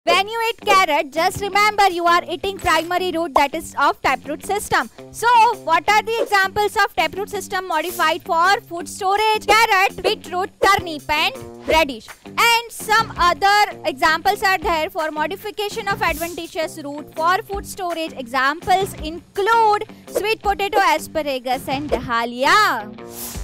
When you eat carrot, just remember you are eating primary root, that is of taproot system. So, what are the examples of taproot system modified for food storage? Carrot, beetroot, turnip and radish. And some other examples are there for modification of adventitious root for food storage. Examples include sweet potato, asparagus and dahlia.